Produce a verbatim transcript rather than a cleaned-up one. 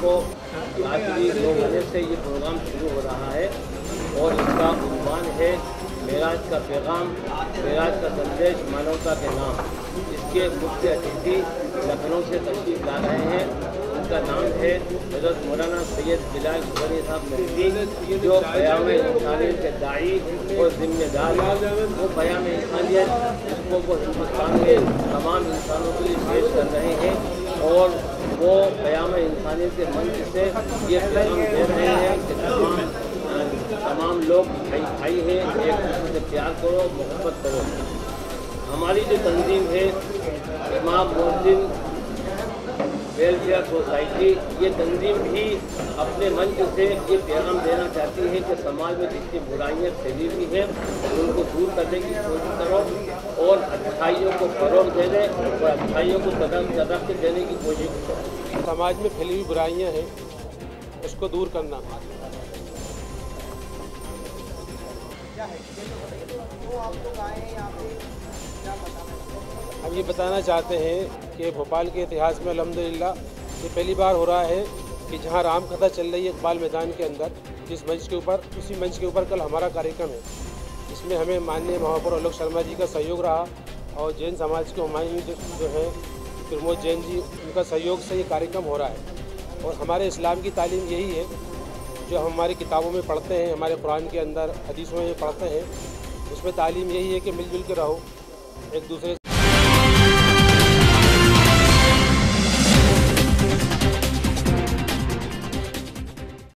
को रात्रि नौ बजे से ये प्रोग्राम शुरू हो रहा है और इसका उन्वान है मेराज का पैगाम, मेराज का संदेश, मानवता के नाम। इसके मुख्य अतिथि लखनऊ से तशरीफ ला रहे हैं। उनका नाम है हज़रत मौलाना सैयद बिलाल हुसैनी साहब नकवी, जो क़याम इंसानियत के दाई और जिम्मेदार वो क़याम इंसानियत जिसको वो हिंदुस्तान के तमाम इंसानों के लिए पेश कर रहे हैं और वो क़याम इंसानियत के मंच से ये पैगाम दे रहे हैं कि तमाम तमाम लोग भाई भाई हैं, एक दूसरे से प्यार करो, मोहब्बत करो। हमारी जो तंजीम है इमाम मोहसिन वेलफेयर सोसाइटी, ये तंजीम भी अपने मंच से ये पैगाम देना चाहती है कि समाज में जितनी बुराइयाँ फैली हुई हैं उनको दूर करने की कोशिश करो और अच्छाइयों को फरोग देने और अच्छाइयों को तरक्की देने की कोशिश करो। समाज में फैली हुई बुराइयाँ हैं उसको दूर करना। हम ये बताना चाहते हैं कि भोपाल के इतिहास में अल्हम्दुलिल्लाह ये पहली बार हो रहा है कि जहां रामकथा चल रही है इकबाल मैदान के अंदर, जिस मंच के ऊपर उसी मंच के ऊपर कल हमारा कार्यक्रम है। इसमें हमें माननीय महापौर आलोक शर्मा जी का सहयोग रहा और जैन समाज के हुमायूं जो, जो है प्रमोद जैन जी, उनका सहयोग से ये कार्यक्रम हो रहा है। और हमारे इस्लाम की तालीम यही है जो हम हमारी किताबों में पढ़ते हैं, हमारे कुरान के अंदर हदीसों में पढ़ते हैं, उसमें तालीम यही है कि मिलजुल के रहो, एक दूसरे